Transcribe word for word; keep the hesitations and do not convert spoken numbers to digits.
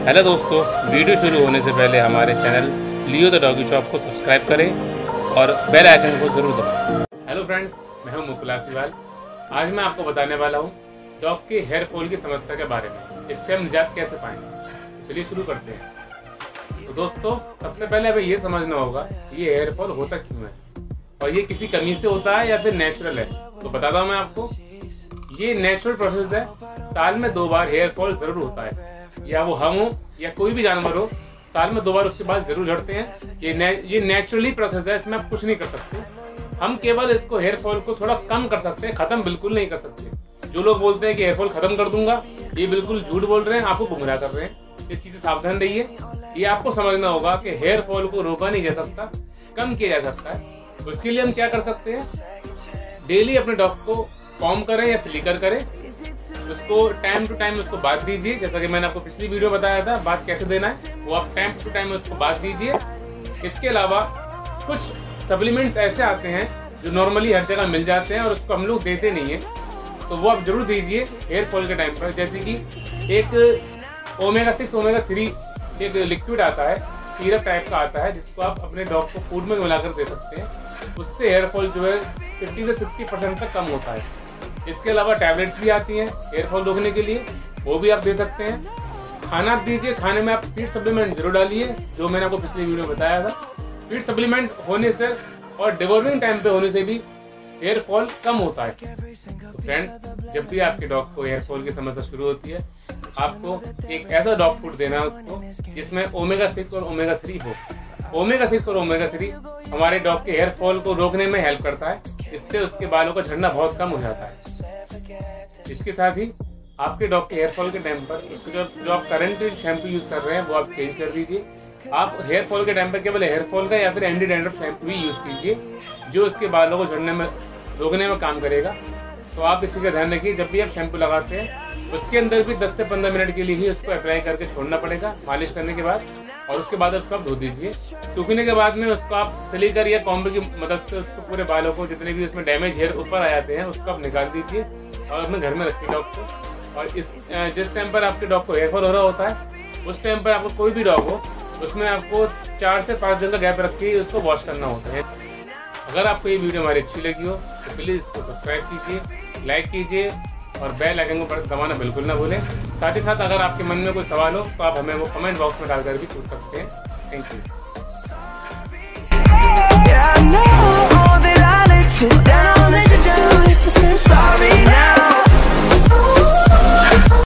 Hello दोस्तों, video शुरू होने से पहले हमारे channel Leo the doggy shop को सब्सक्राइब करें और बेल आइकन को जरूर दबाएं। हेलो फ्रेंड्स, मैं हूं मुकुल आसीवाल। आज मैं आपको बताने वाला हूं डॉग के हेयर फॉल की समस्या के बारे में। इससे हम निजात कैसे पाएंगे, चलिए शुरू करते हैं। तो दोस्तों, सबसे पहले हमें ये समझना होगा ये हेयर फॉल होता क्यों है और ये किसी कमी से होता है या फिर नेचुरल है। तो बताता हूँ मैं आपको, ये नेचुरल प्रोसेस है। साल में दो बार हेयर फॉल जरूर होता है, या वो हम हो या कोई भी जानवर हो, साल में दो बार उसके बाद जरूर झड़ते हैं। ये ने, ये नेचुरली प्रोसेस है, इसमें आप कुछ नहीं कर सकते। हम केवल इसको हेयर फॉल को थोड़ा कम कर सकते हैं, खत्म बिल्कुल नहीं कर सकते। जो लोग बोलते हैं कि हेयर फॉल खत्म कर दूंगा, ये बिल्कुल झूठ बोल रहे हैं, आपको गुमराह कर रहे हैं। इस चीज से सावधान रहिए। ये आपको समझना होगा कि हेयर फॉल को रोका नहीं जा सकता, कम किया जा सकता है। तो इसके लिए हम क्या कर सकते हैं, डेली अपने डॉग को कॉम्ब करें या स्लीकर करें, उसको टाइम टू टाइम उसको बात दीजिए। जैसा कि मैंने आपको पिछली वीडियो बताया था, बात कैसे देना है, वो आप टाइम टू टाइम उसको बात दीजिए। इसके अलावा कुछ सप्लीमेंट्स ऐसे आते हैं जो नॉर्मली हर जगह मिल जाते हैं और उसको हम लोग देते नहीं है, तो वो आप जरूर दीजिए हेयर फॉल के टाइम पर। जैसे कि एक ओमेगा सिक्स ओमेगा थ्री एक लिक्विड आता है, सीरप टाइप का आता है, जिसको आप अपने डॉग को फूड में मिलाकर दे सकते हैं। उससे हेयर फॉल जो है फिफ्टी से सिक्सटी परसेंट तक कम होता है। इसके अलावा टैबलेट्स भी आती हैं हेयर फॉल रोकने के लिए, वो भी आप दे सकते हैं। खाना आप दीजिए, खाने में आप फीड सप्लीमेंट जरूर डालिए, जो मैंने आपको पिछली वीडियो में बताया था। फीड सप्लीमेंट होने से और डिवॉर्मिंग टाइम पे होने से भी हेयर फॉल कम होता है। तो फ्रेंड्स, जब भी आपके डॉग को हेयर फॉल की समस्या शुरू होती है, आपको एक ऐसा डॉग फूड देना है उसको जिसमें ओमेगा सिक्स और ओमेगा थ्री हो। ओमेगा सिक्स और ओमेगा थ्री हमारे डॉग के हेयर फॉल को रोकने में हेल्प करता है। इससे उसके बालों का झड़ना बहुत कम हो जाता है। इसके साथ ही आपके डॉग के हेयर फॉल के टाइम पर उसको जो जो आप करंट शैम्पू यूज कर रहे हैं वो आप चेंज कर दीजिए। आप हेयर फॉल के टाइम पर केवल हेयर फॉल का या फिर एंटी डैंड्रफ शैम्पू ही यूज कीजिए, जो उसके बालों को झड़ने में रोकने में काम करेगा। तो आप इसी का ध्यान रखिए, जब भी आप शैम्पू लगाते हैं उसके अंदर भी दस से पंद्रह मिनट के लिए ही उसको अप्लाई करके छोड़ना पड़ेगा मालिश करने के बाद, और उसके बाद उसको आप धो दीजिए। सूखने के बाद में उसको आप स्लीकर या कॉम्ब की मदद से उसको पूरे बालों को, जितने भी उसमें डैमेज हेयर ऊपर आ जाते हैं, उसको आप निकाल दीजिए और अपने घर में रखिए डॉग को। और इस जिस टाइम पर आपके डॉग को हेयर फॉल हो रहा होता है, उस टाइम पर आपको कोई भी डॉग हो, उसमें आपको चार से पाँच दिन का गैप रख के उसको वॉश करना होता है। अगर आपको ये वीडियो हमारी अच्छी लगी हो तो प्लीज़ इसको सब्सक्राइब कीजिए, लाइक कीजिए और बेल आइकन को दबाना बिल्कुल ना भूलें। साथ ही साथ अगर आपके मन में कोई सवाल हो तो आप हमें वो कमेंट बॉक्स में डालकर भी पूछ सकते हैं। Thank you.